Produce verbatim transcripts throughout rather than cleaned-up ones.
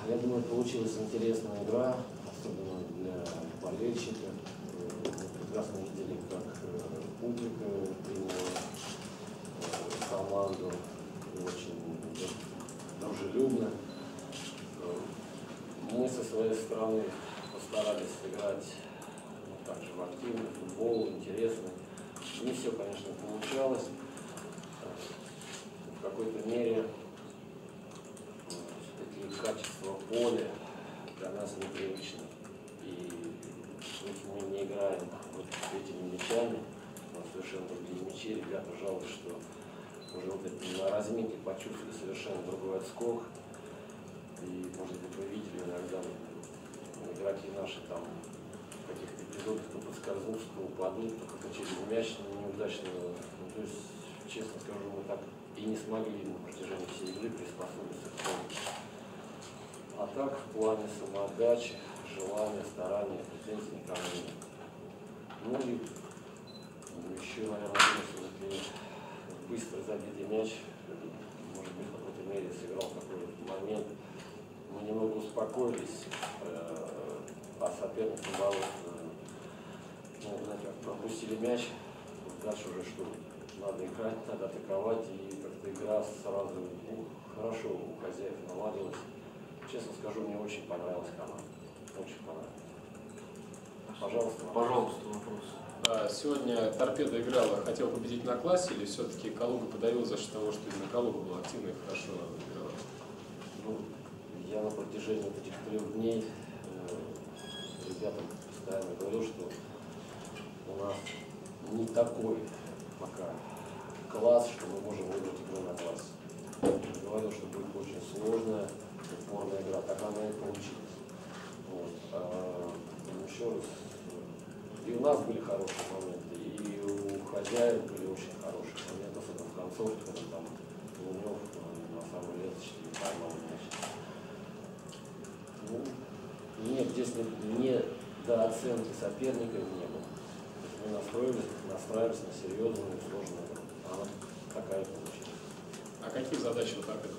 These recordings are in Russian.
Я думаю, получилась интересная игра, особенно для болельщиков. Мы прекрасно видели, как публика приняла команду очень дружелюбно. Мы со своей стороны постарались сыграть ну, также в активный футбол, интересный. Не все, конечно, получалось. В какой-то мере все-таки качество поля для нас непривычно. И если мы не играем вот этими мячами, но совершенно другие мячи, ребята жалуются, что уже вот это на разминке почувствовали совершенно другой отскок. И, может быть, вы видели иногда игроки наши там в каких-то эпизодах то подскользнутся, то упадут, то как через мяч неудачно. Ну, то есть, честно скажу, мы так и не смогли на протяжении всей игры приспособиться к тому. А так, в плане самоотдачи, желания, старания, претензий никому нет. Ну и еще, наверное, все-таки быстро забитый мяч, может быть, в какой-то мере сыграл какой-то момент. Мы немного успокоились, а соперник, наоборот, ну, знаете, пропустили мяч, дальше уже что, надо играть, надо атаковать, и как-то игра сразу ну, хорошо у хозяев наладилась. Честно скажу, мне очень понравилась команда, очень понравилась. Пожалуйста. Пожалуйста, вопрос. Сегодня Торпедо играла, хотела победить на классе, или все-таки Калуга подавила за счет того, что именно Калуга была активна и хорошо играла? Ну, я на протяжении вот этих трех дней э, ребятам постоянно говорю, что у нас не такой пока класс, что мы можем выиграть игру на классе. Я говорил, что будет очень сложная, упорная игра, так она и получилась. Вот. А, еще раз, и у нас были хорошие моменты, и у хозяев были очень хорошие моменты, особенно в концовке, когда там Лунев на самом леточке поймал мяч. Ну, нет, здесь недооценки соперника не было. Мы настроились, настраивались на серьезную и сложную игру. Она такая получилась. А какие задачи у Торпедо?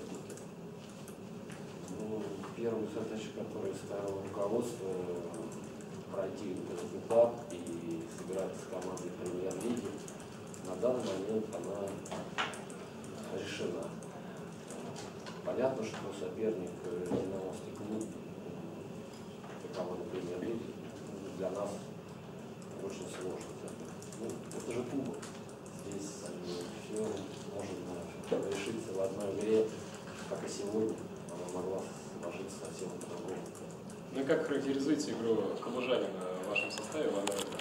Ну, первую задачу, которую ставило руководство, пройти этот этап и сыграть с командой премьер-лиги, на данный момент она решена. Понятно, что соперник Динамовский клуб, это команда премьер-лиги, для нас очень сложно. Ну, это же кубок. Здесь все может решиться в одной игре, как и сегодня. Она могла сложиться совсем по-другому. Ну и как характеризуете игру калужанина в вашем составе, Ван Родин?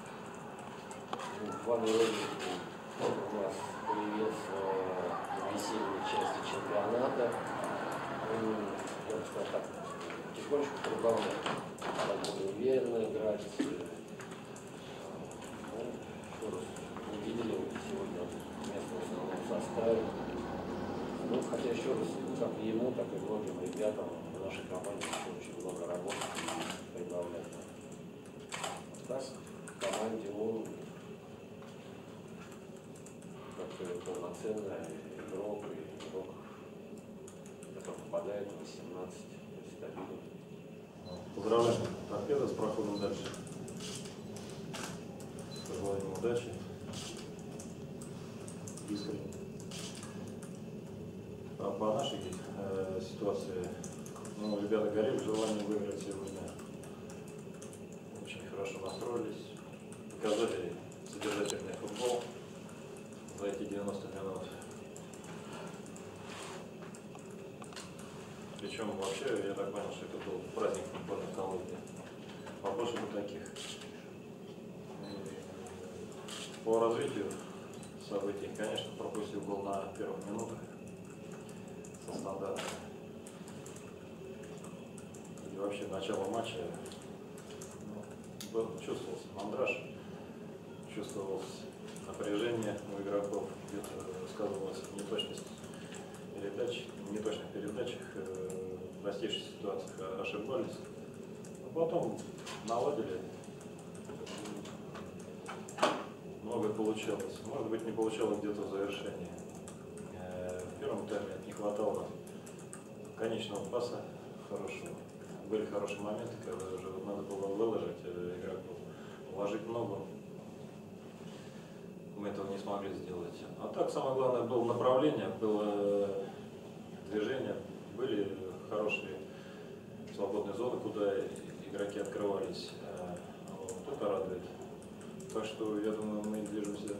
Ван Родин у нас появился в весенней части чемпионата. Он, я бы сказал так, тихонечко прибавляет. Так более уверенно играть. Ну, не видели сегодня место в основном составе. Ну, хотя еще раз, как и ему, так и многим ребятам в нашей команде еще очень много работы и прибавлять. Так, в команде он как полноценный игрок и игрок, который попадает в восемнадцать, то есть стабильно. Поздравляем Торпедо с проходом дальше. Пожелаем удачи. Искренне. А по нашей э, ситуации, ну, ребята горели желанием выиграть сегодня. Очень хорошо настроились, показали содержательный футбол за эти девяносто минут. Причем вообще, я так понял, что это был праздник футбольной колонии. Вопросов у таких. По развитию событий, конечно, пропустил гол на первых минутах со стандарта. И вообще начало матча ну, чувствовался мандраж, чувствовалось напряжение у игроков, где-то сказывалась неточность передач, в неточных передачах, э, в простейших ситуациях ошибались. А потом наладили. Многое получалось. Может быть, не получалось где-то в завершении. В первом тайме не хватало конечного паса хорошего. Были хорошие моменты, когда уже вот надо было выложить э, игроку, вложить ногу. Мы этого не смогли сделать. А так, самое главное, было направление, было движение, были хорошие свободные зоны, куда игроки открывались. Вот это радует. Так что, я думаю, мы движемся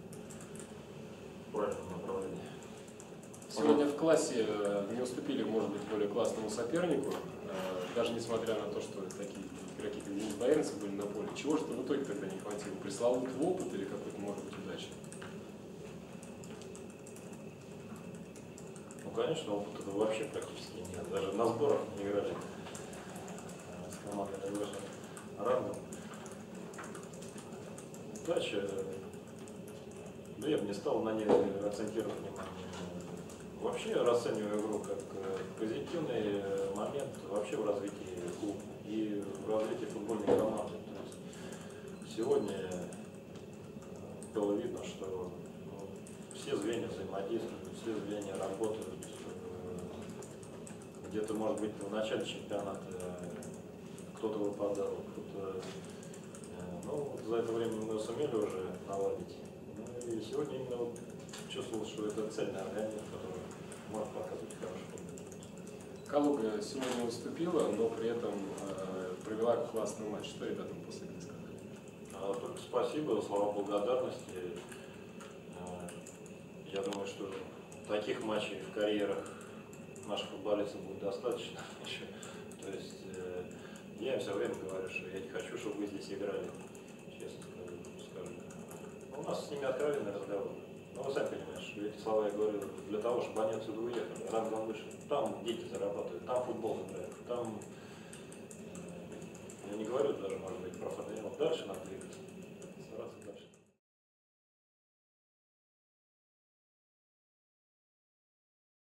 в правильном направлении. Сегодня в классе не уступили, может быть, более классному сопернику, даже несмотря на то, что такие игроки, как Денис Бояринцев, были на поле. Чего же в итоге тогда не хватило? Пресловутый опыт или какой-то, может быть, удачи? Ну, конечно, опыта вообще практически нет. Даже на сборах не играли с командой наивысшим рангом. Удача, да я бы не стал на ней акцентировать внимание. Вообще расцениваю игру как позитивный момент вообще в развитии клуба и в развитии футбольной команды. То есть сегодня было видно, что ну, все звенья взаимодействуют, все звенья работают. Где-то, может быть, в начале чемпионата кто-то выпадал, кто-то... Ну, за это время мы сумели уже наладить. Ну, и сегодня именно вот чувствовал, что это цельный организм, который может показывать хороший футбол. Калуга сегодня уступила, но при этом э, провела классный матч. Что ребятам после игры сказали? А, только спасибо, слова благодарности. А, я думаю, что таких матчей в карьерах наших футболистов будет достаточно еще. То есть э, я им все время говорю, что я не хочу, чтобы вы здесь играли, честно скажу. У нас с ними откровенный разговор. Ну, вы сами понимаете, что эти слова я говорю для того, чтобы они отсюда уехали, рангом выше. Там дети зарабатывают, там футбол играют, там, я не говорю даже, может быть, про футбол. Дальше надо двигаться, стараться дальше.